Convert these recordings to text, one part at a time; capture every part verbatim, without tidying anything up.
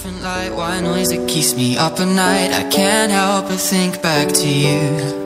different light, white noise that keeps me up at night. I can't help but think back to you.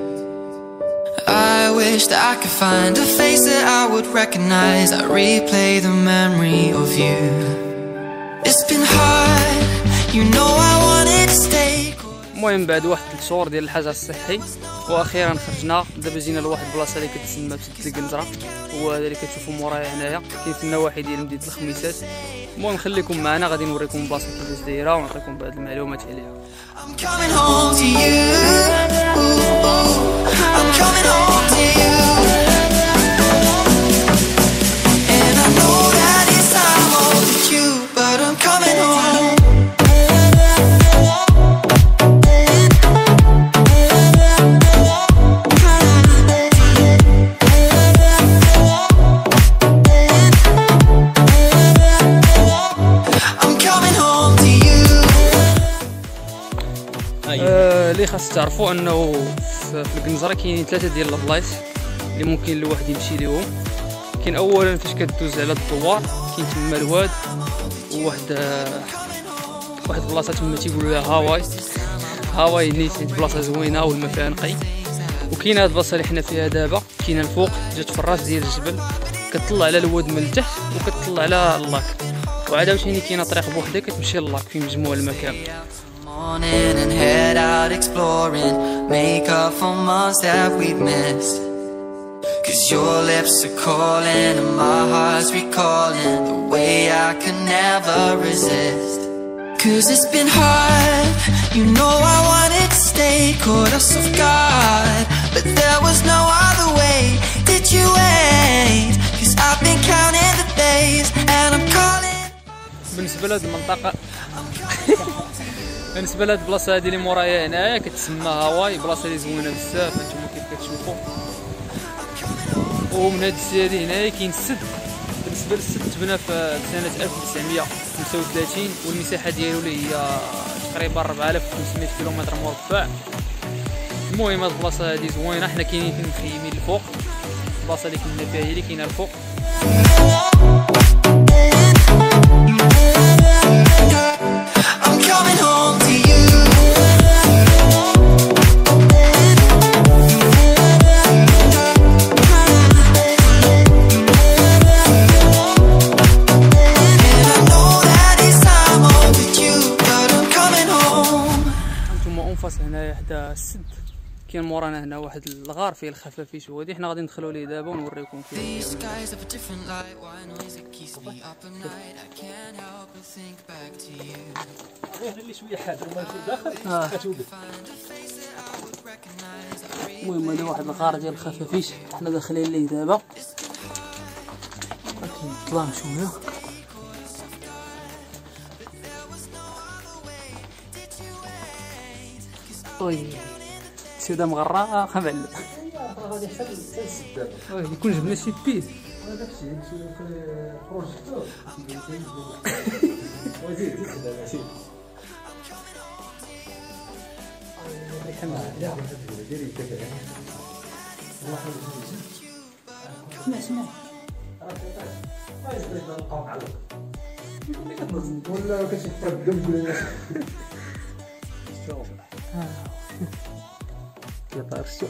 I wish that I could find a face that I would recognize. I replay the memory of you. It's been hard, you know I wanted to stay. المهم بعد واحد الشهور ديال الحجر الصحي واخيرا خرجنا. دابا جينا لواحد البلاصه اللي كتسمى بسد القنزره، هو هذا اللي كتشوفوا مورايا هنايا، كاين في النواحي ديال مدينه الخميسات. المهم خليكم معنا غادي نوريكم البلاصه كيفاش دايره ونعطيكم بعض المعلومات عليها. I'm coming home to you. I'm coming home to you. And I know that it's time overdue, but I'm coming home. اللي خاص تعرفوا انه في القنزره كاينين ثلاثه ديال البلايص اللي ممكن الواحد يمشي ليهم. كاين اولا فاش كدوز على الدوار كاين تما الواد، وواحد واحد البلاصه تما تيقولوا لها هاواي. هاواي نيت بلاصه زوينه والما فيها نقي. وكاين هاد البلاصه اللي حنا فيها دابا كاينه الفوق، جات في الراس ديال الجبل، كتطلع على الواد من التحت وكتطلع على اللاك. وعاد عاوتاني كاينه طريق بوحدها كتمشي للاك في مجموع المكان. Morning and head out exploring, make up for months that we've missed. Cause your lips are calling and my heart's recalling the way I could never resist. Cause it's been hard, you know I wanted to stay, caught us off guard, but there was no other way. Did you wait? Cause I've been counting the days and I'm calling. بالنسبة لهاد المنطقة بالنسبه لهاد البلاصه هادي اللي مورايا هنايا كتسمى هاواي، بلاصه اللي زوينه بزاف هانتوما كيف كتشوفوا. ومن هاد السيده هنايا كاين السد. بالنسبه للسد تبنى في سنه ألف وتسعمية وخمسة وثلاثين، والمساحه ديالو اللي هي تقريبا أربعة آلاف وخمسمية كيلومتر مربع. المهم هاد البلاصه هادي زوينه، حنا كاينين في المخيمين الفوق. البلاصه اللي كنا فيها هي اللي كاينه الفوق. هنايا حدا السد كاين مورانا هنا واحد الغار فيه الخفافيش، وهادي حنا غادي ندخلوا ليه دابا ونوريكم كيف. اللي شويه حاضر وما داخل كتوقف. المهم هذا واحد الغار ديال الخفافيش حنا داخلين ليه دابا. نطلع شويه. وي سيده مغرقه معلم. غادي حتى للسد. وي يكون جبنا شي بيس. هذاك الشيء نمشيو في البروجيكتور. وزيد دابا سير. اسمع اسمع. ولا كتقدم تقول لنا شوف يا طاير السوق.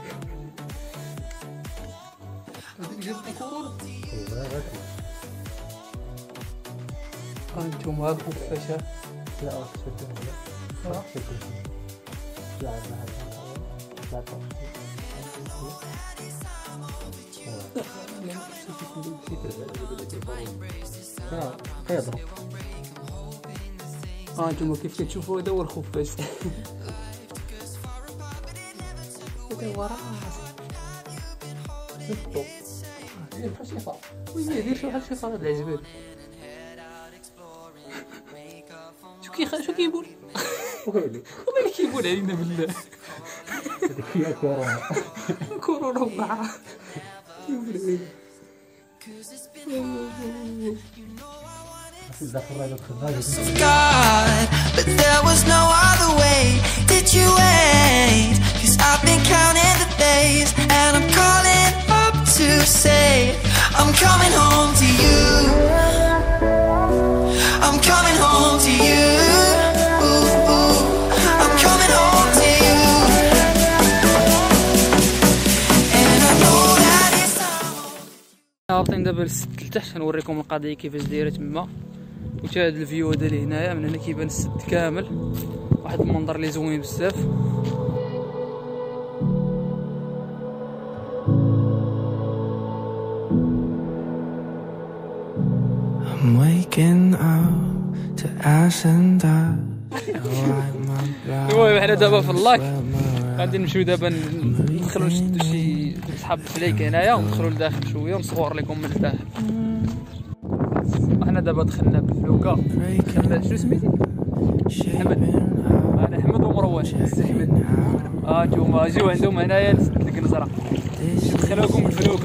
انتم هاكو كيفاش؟ لا شفتوا لا شفتوا لا عندنا هذا لا كيضرب. ها انتم كيف كتشوفوا هذا هو الخفاش. هذا هو راس شفتو دير بحال شي فار. وي دير شي بحال شي فار هاد العجبان. شو كي شو كيقول؟ ويلي ومالك كيقول علينا بالله. هذيك هي كورونا. كورونا وقع. كيقول علينا. But there was no other way. Did you wait? Cause I've been counting the days and I'm calling up to say I'm coming home to you. I'm coming home to you. هابطين دابا للسد لتحت، كنوريكم القضيه كيفاش دايره تما. وتا هاد الفيو هذا اللي هنايا من هنا كيبان السد كامل، واحد المنظر اللي زوين بزاف. I'm waking up to ash and dust. المهم حنا دابا في اللاك غادي نمشيو دابا ندخلو نشدو شي صحاب الفليك هنايا وندخلو لداخل شويه ونصور لكم من الداخل. حنا دابا دخلنا بالفلوكه. دخلنا شنو سميتي؟ حمد. انا حمد ومروان. احمد. اه نتوما جيو عندهم هنايا لسد الكنزره. ندخلوكم بالفلوكه.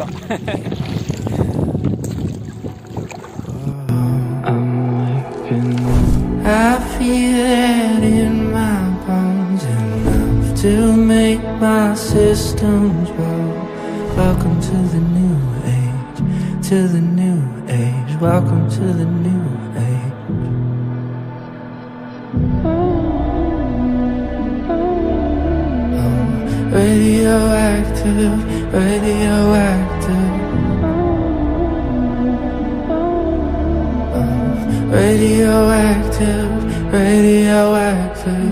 I feel it in my bones enough to make my systems roll. Welcome to the new age, to the new age. Welcome to the new age. I'm radioactive, radioactive. Radioactive, radioactive.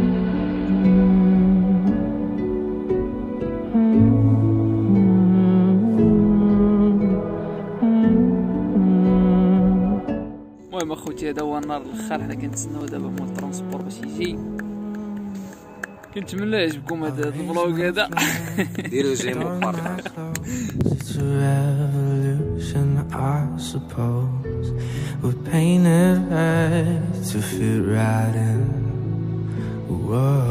المهم اخوتي هذا هو النهار الاخر، حنا كنتسناو دابا مول الترونسبور باش يجي. كنتمنى يعجبكم هذا الفلوق هذا. ديروا جيم وبارطاج. It's a revolution, I suppose. We're painted red to fit right in. Whoa.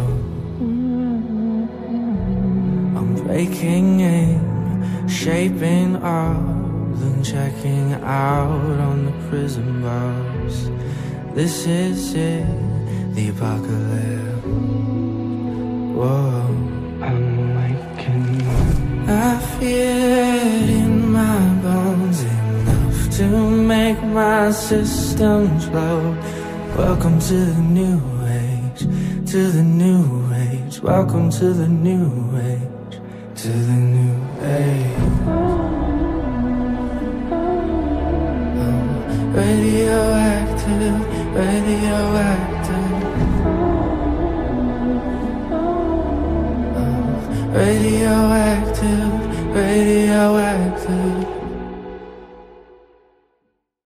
I'm breaking in, shaping up, then checking out on the prison bars. This is it, the apocalypse. Whoa. I'm waking up. I feel it in my bones enough to make my systems blow. Welcome to the new age, to the new age. Welcome to the new age, to the new age. I'm radioactive, radioactive. I'm radioactive, radioactive.